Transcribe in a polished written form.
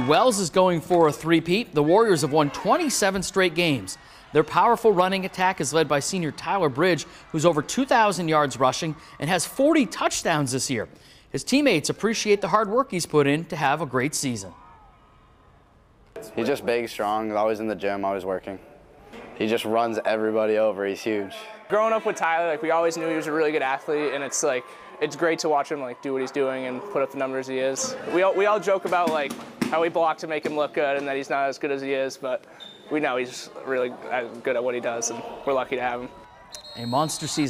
Wells is going for a three-peat. The Warriors have won 27 straight games. Their powerful running attack is led by senior Tyler Bridge, who's over 2,000 yards rushing and has 40 touchdowns this year. His teammates appreciate the hard work he's put in to have a great season. He's just big, strong, always in the gym, always working. He just runs everybody over. He's huge. Growing up with Tyler, we always knew he was a really good athlete, and it's great to watch him do what he's doing and put up the numbers he is. We all joke about how we block to make him look good and that he's not as good as he is, but we know he's really good at what he does, and we're lucky to have him. A monster season.